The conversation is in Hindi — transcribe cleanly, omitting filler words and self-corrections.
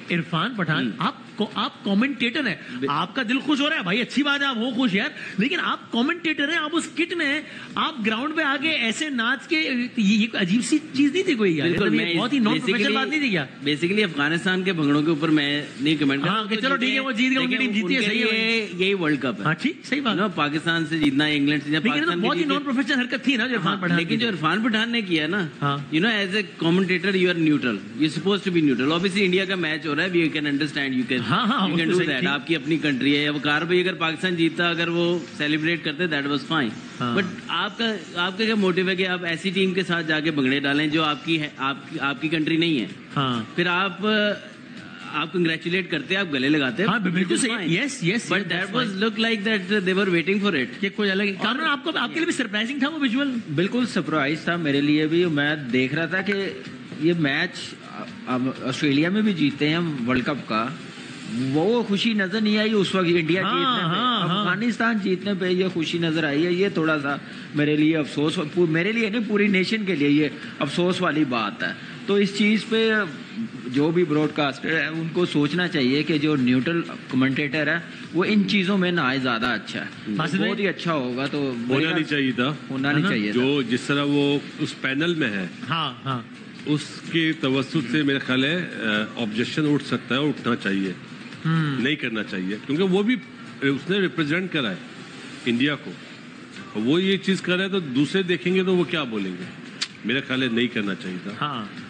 इरफान पठान, आप कमेंटेटर हैं, आपका दिल खुश हो रहा है भाई, अच्छी बात है, आप हो खुश यार, लेकिन आप कमेंटेटर हैं, आप उस किट में हैं, आप ग्राउंड पे आके ऐसे नाच के, ये अजीब सी चीज नहीं थी कोई यार, बहुत ही नॉन प्रोफेशनल बात नहीं थी क्या? बेसिकली अफगानिस्तान के भंगड़ों के ऊपर मैं नहीं कमेंट कर, चलो ठीक है, वो जीत गए, उनकी टीम जीती है, सही है, यही वर्ल्ड कप है। ठीक, सही बात, पाकिस्तान से जीतना, इंग्लैंड से जीतना, बहुत ही नॉन प्रोफेशनल हरकत थी ना जो इरफान पठान, लेकिन जो इरफान पठान ने किया ना, you know as a commentator you are neutral, you suppose to be neutral. Obviously India का मैच हो रहा है, we can understand, you can do that, आपकी अपनी कंट्री है। वकार भाई अगर पाकिस्तान जीता, अगर वो सेलिब्रेट करते, दैट वाज फाइन, बट आपका क्या मोटिव है कि आप ऐसी टीम के साथ जाके भंगड़े डालें जो आपकी है, आपकी कंट्री नहीं है, फिर आप कंग्रेचुलेट करते, आप गले लगाते, बिल्कुल सही, yes, but that was look like that they were waiting for it, कि कोई अलग कारण आपके लिए भी सरप्राइजिंग था वो विजुअल? बिल्कुल सरप्राइज था मेरे लिए भी। मैं देख रहा था कि ये मैच ऑस्ट्रेलिया में भी जीते हैं वर्ल्ड कप का, वो खुशी नजर नहीं आई उस वक्त इंडिया जीतने पे, अफगानिस्तान जीतने पे ये खुशी नजर आई है। ये थोड़ा सा मेरे लिए अफसोस, मेरे लिए नहीं पूरी नेशन के लिए ये अफसोस वाली बात है। तो इस चीज पे जो भी ब्रॉडकास्टर है उनको सोचना चाहिए कि जो न्यूट्रल कमेंटेटर है वो इन चीजों में ना आए, ज्यादा अच्छा है, बहुत ही अच्छा होगा। तो होना नहीं चाहिए था, होना नहीं चाहिए जो जिस तरह वो उस पैनल में है, उसके तवज्जुह से मेरा ख्याल है ऑब्जेक्शन उठ सकता है, उठना चाहिए, नहीं करना चाहिए, क्योंकि वो भी उसने रिप्रेजेंट करा है इंडिया को, वो ये चीज कर रहा है, तो दूसरे देखेंगे तो वो क्या बोलेंगे, मेरा ख्याल है नहीं करना चाहिए था।